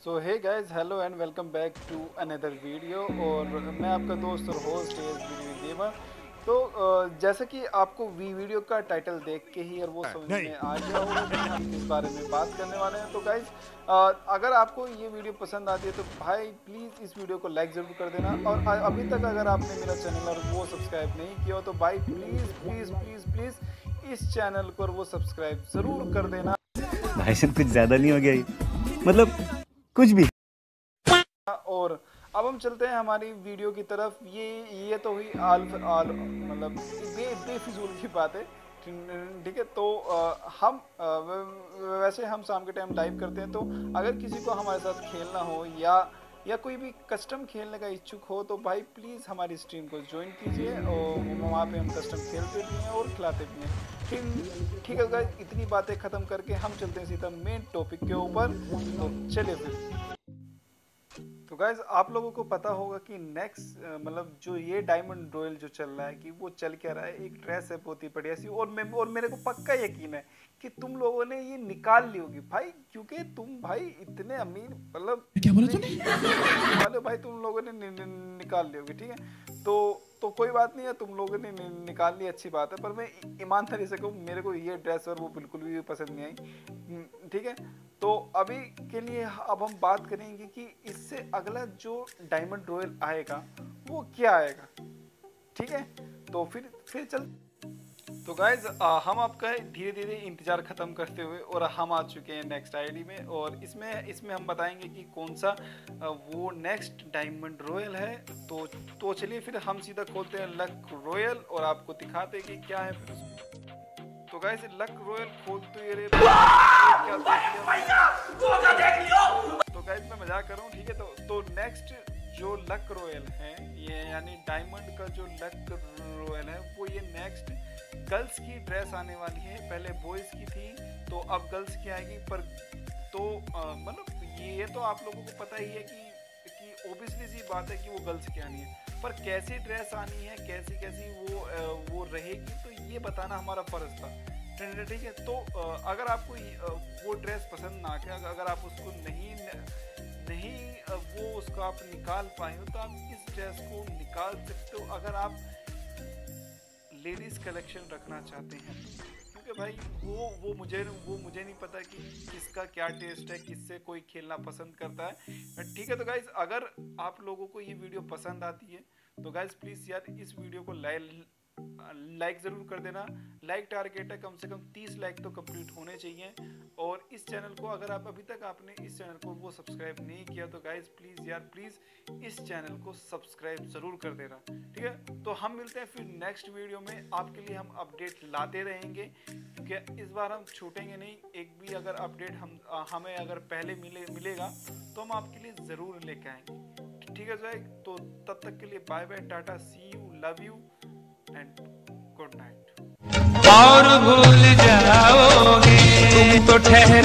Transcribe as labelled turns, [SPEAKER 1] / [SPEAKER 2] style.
[SPEAKER 1] So hey guys, hello and welcome back to another video. और मैं आपका दोस्त और होस्ट है वीडियो गेमर। तो जैसा कि आपको वीडियो का टाइटल देख के ही और वो समझ में आ गया होगा कि हम किस बारे में बात करने वाले हैं। तो गाइस, अगर आपको ये वीडियो पसंद आती है तो भाई प्लीज़ इस वीडियो को लाइक ज़रूर कर देना। और अभी तक अगर आपने मेरा चैनल और वो सब्सक्राइब नहीं किया हो तो भाई प्लीज़ प्लीज़ प्लीज़ प्लीज़ इस चैनल को और वो सब्सक्राइब ज़रूर कर देना।
[SPEAKER 2] भाई साहब कुछ ज़्यादा नहीं हो गया ये? मतलब कुछ भी।
[SPEAKER 1] और अब हम चलते हैं हमारी वीडियो की तरफ। ये तो हुई मतलब बेफिजूल की बात है, ठीक है। तो हम वैसे हम शाम के टाइम लाइव करते हैं। तो अगर किसी को हमारे साथ खेलना हो या कोई भी कस्टम खेलने का इच्छुक हो तो भाई प्लीज़ हमारी स्ट्रीम को ज्वाइन कीजिए और वहाँ पे हम कस्टम खेलते भी हैं और खिलाते भी हैं। ठीक है गाइस, इतनी बातें ख़त्म करके हम चलते हैं सीधा मेन टॉपिक के ऊपर। तो चलिए फिर। तो गाइज, आप लोगों को पता होगा कि नेक्स्ट मतलब जो ये डायमंड रॉयल जो चल रहा है कि वो चल क्या रहा है, एक ड्रेस है बहुत ही बढ़िया सी। और मेरे को पक्का यकीन है कि तुम लोगों ने ये निकाल ली होगी भाई, क्योंकि तुम भाई इतने अमीर मतलब क्या बोला तूने भाई, तुम लोगों ने निकाल ली होगी, ठीक है। तो कोई बात नहीं है, तुम लोगों ने निकाल ली, अच्छी बात है। पर मैं ईमानदारी से कहूँ, मेरे को ये ड्रेस और वो बिल्कुल भी पसंद नहीं आई, ठीक है। तो अभी के लिए अब हम बात करेंगे कि इससे अगला जो डायमंड रॉयल आएगा वो क्या आएगा, ठीक है। तो फिर चल। तो गाइज, हम आपका धीरे धीरे इंतज़ार ख़त्म करते हुए और हम आ चुके हैं नेक्स्ट आईडी में। और इसमें हम बताएंगे कि कौन सा वो नेक्स्ट डायमंड रॉयल है। तो चलिए फिर हम सीधा खोलते हैं लक रॉयल और आपको दिखाते हैं कि क्या है फिर। तो गाइस, लक रॉयल खोलते रहे तो गाइस मैं मजाक कर रहा हूँ, ठीक है। तो नेक्स्ट जो लक रॉयल है ये यानी डायमंड का जो लक रॉयल है वो ये नेक्स्ट गर्ल्स की ड्रेस आने वाली है। पहले बॉयज़ की थी तो अब गर्ल्स की आएगी। पर तो मतलब ये तो आप लोगों को पता ही है कि ओबियसली सी बात है कि वो गर्ल्स की आनी है। पर कैसी ड्रेस आनी है, कैसी वो रहेगी, तो ये बताना हमारा फ़र्ज़ था, ठीक है। तो अगर आपको वो ड्रेस पसंद ना आए, अगर आप उसको नहीं वो उसको आप निकाल पाए हो तो आप इस ड्रेस को निकाल सकते हो अगर आप लेडीज़ कलेक्शन रखना चाहते हैं। क्योंकि भाई वो मुझे नहीं पता कि किसका क्या टेस्ट है, किससे कोई खेलना पसंद करता है, ठीक है। तो गाइज, अगर आप लोगों को ये वीडियो पसंद आती है तो गाइज प्लीज़ यार इस वीडियो को लाइक ज़रूर कर देना। लाइक टारगेट है कम से कम 30 लाइक तो कंप्लीट होने चाहिए। और इस चैनल को अगर आप अभी तक आपने इस चैनल को वो सब्सक्राइब नहीं किया तो गाइज प्लीज़ इस चैनल को सब्सक्राइब ज़रूर कर देना, ठीक है। तो हम मिलते हैं फिर नेक्स्ट वीडियो में। आपके लिए हम अपडेट लाते रहेंगे क्योंकि इस बार हम छूटेंगे नहीं। एक भी अगर अपडेट हमें अगर पहले मिलेगा तो हम आपके लिए ज़रूर लेके आएंगे, ठीक है। तो तब तक के लिए bye bye, tata, see you, love you and good night.
[SPEAKER 3] और भूल जाओगे तुम तो ठहर